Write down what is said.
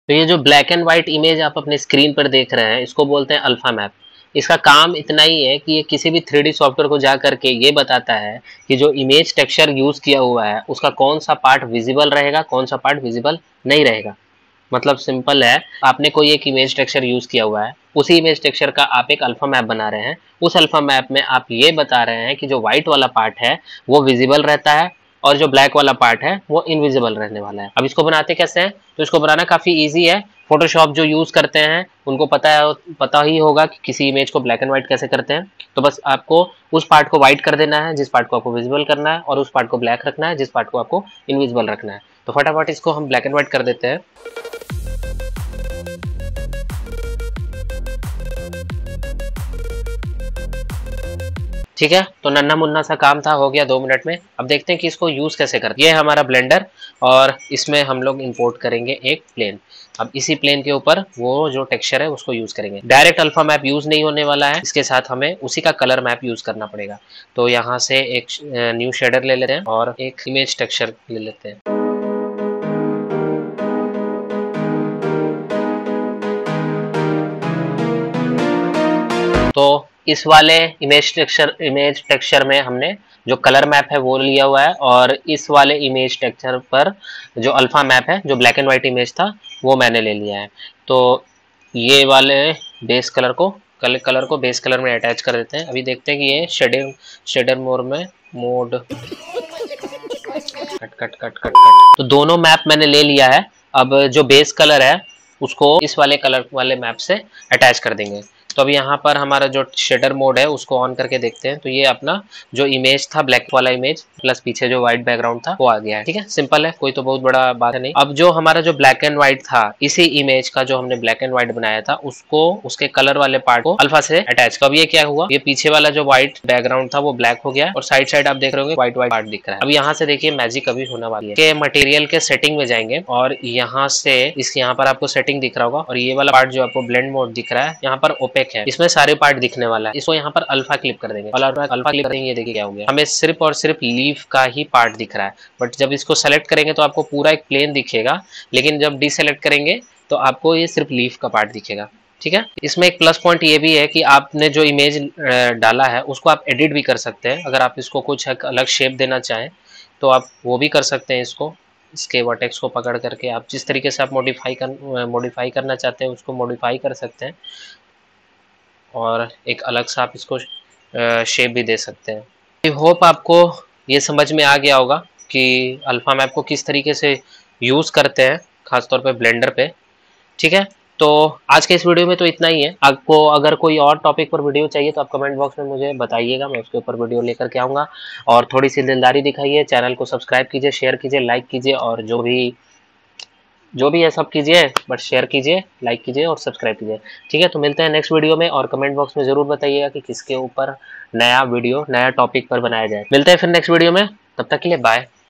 तो ये जो ब्लैक एंड व्हाइट इमेज आप अपने स्क्रीन पर देख रहे हैं, इसको बोलते हैं अल्फा मैप। इसका काम इतना ही है कि ये किसी भी 3D सॉफ्टवेयर को जा करके ये बताता है कि जो इमेज टेक्सचर यूज किया हुआ है उसका कौन सा पार्ट विजिबल रहेगा, कौन सा पार्ट विजिबल नहीं रहेगा। मतलब सिंपल है, आपने कोई एक इमेज टेक्सचर यूज किया हुआ है, उसी इमेज टेक्सचर का आप एक अल्फा मैप बना रहे हैं। उस अल्फा मैप में आप ये बता रहे हैं कि जो व्हाइट वाला पार्ट है वो विजिबल रहता है और जो ब्लैक वाला पार्ट है वो इनविजिबल रहने वाला है। अब इसको बनाते कैसे हैं? तो इसको बनाना काफी इजी है। फोटोशॉप जो यूज करते हैं उनको पता ही होगा कि किसी इमेज को ब्लैक एंड व्हाइट कैसे करते हैं। तो बस आपको उस पार्ट को व्हाइट कर देना है जिस पार्ट को आपको विजिबल करना है, और उस पार्ट को ब्लैक रखना है जिस पार्ट को आपको इनविजिबल रखना है। तो फटाफट इसको हम ब्लैक एंड व्हाइट कर देते हैं। ठीक है, तो नन्ना मुन्ना सा काम था, हो गया 2 मिनट में। अब देखते हैं कि इसको यूज कैसे करते हैं। ये है हमारा ब्लेंडर और इसमें हम लोग इंपोर्ट करेंगे एक प्लेन। अब इसी प्लेन के ऊपर वो जो टेक्सचर है उसको यूज करेंगे। डायरेक्ट अल्फा मैप यूज नहीं होने वाला है, इसके साथ हमें उसी का कलर मैप यूज करना पड़ेगा। तो यहाँ से एक न्यू शेडर ले लेते हैं और एक इमेज टेक्सचर ले लेते हैं। तो इस वाले इमेज टेक्सचर में हमने जो कलर मैप है वो लिया हुआ है, और इस वाले इमेज टेक्सचर पर जो अल्फा मैप है, जो ब्लैक एंड व्हाइट इमेज था, वो मैंने ले लिया है। तो ये वाले बेस कलर को बेस कलर में अटैच कर देते हैं। अभी देखते हैं कि ये शेडर मोड कट। तो दोनों मैप मैंने ले लिया है। अब जो बेस कलर है उसको इस वाले कलर वाले मैप से अटैच कर देंगे। तो अभी यहाँ पर हमारा जो शेडर मोड है उसको ऑन करके देखते हैं। तो ये अपना जो इमेज था ब्लैक वाला इमेज प्लस पीछे जो व्हाइट बैकग्राउंड था वो आ गया है। ठीक है, सिंपल है, कोई तो बहुत बड़ा बात है नहीं। अब जो हमारा जो ब्लैक एंड व्हाइट था, इसी इमेज का जो हमने ब्लैक एंड व्हाइट बनाया था उसको उसके कलर वाले पार्ट को अल्फा से अटैच कर। अब ये क्या हुआ, ये पीछे वाला जो व्हाइट बैकग्राउंड था वो ब्लैक हो गया और साइड आप देख रहे होंगे व्हाइट पार्ट दिख रहा है। अब यहाँ से देखिए मैजिक अभी होने वाली है कि मटेरियल के सेटिंग में जाएंगे और यहाँ से यहाँ पर आपको सेटिंग दिख रहा होगा, और ये वाला पार्ट जो आपको ब्लेंड मोड दिख रहा है यहाँ पर ओपेक है, इसमें सारे पार्ट दिखने वाला है। इसको यहाँ पर अल्फा क्लिक कर देंगे और अल्फा क्लिक करेंगे, ये देखिए क्या हो गया, हमें सिर्फ और सिर्फ लीफ का ही पार्ट दिख रहा है। बट जब इसको सेलेक्ट करेंगे तो आपको पूरा एक प्लेन दिखेगा, लेकिन जब डिसेलेक्ट करेंगे तो आपको ये सिर्फ लीफ का पार्ट दिखेगा। ठीक है, इसमें एक प्लस पॉइंट ये भी है कि आपने जो इमेज डाला है उसको आप एडिट भी कर सकते हैं। अगर आप इसको कुछ अलग शेप देना चाहें तो आप वो भी कर सकते हैं। इसके वर्टेक्स को पकड़ करके आप जिस तरीके से आप मॉडिफाई करना चाहते हैं उसको मॉडिफाई कर सकते हैं, और एक अलग सा आप इसको शेप भी दे सकते हैं। आई होप आपको ये समझ में आ गया होगा कि अल्फा मैप को किस तरीके से यूज़ करते हैं, खासतौर पे ब्लेंडर पे। ठीक है, तो आज के इस वीडियो में तो इतना ही है। आपको अगर कोई और टॉपिक पर वीडियो चाहिए तो आप कमेंट बॉक्स में मुझे बताइएगा, मैं उसके ऊपर वीडियो लेकर के आऊँगा। और थोड़ी सी दिलदारी दिखाइए, चैनल को सब्सक्राइब कीजिए, शेयर कीजिए, लाइक कीजिए, और जो भी है सब कीजिए, बट शेयर कीजिए, लाइक कीजिए और सब्सक्राइब कीजिए। ठीक है, तो मिलते हैं नेक्स्ट वीडियो में, और कमेंट बॉक्स में ज़रूर बताइएगा कि किसके ऊपर नया वीडियो नया टॉपिक पर बनाया जाए। मिलते हैं फिर नेक्स्ट वीडियो में, तब तक के लिए बाय।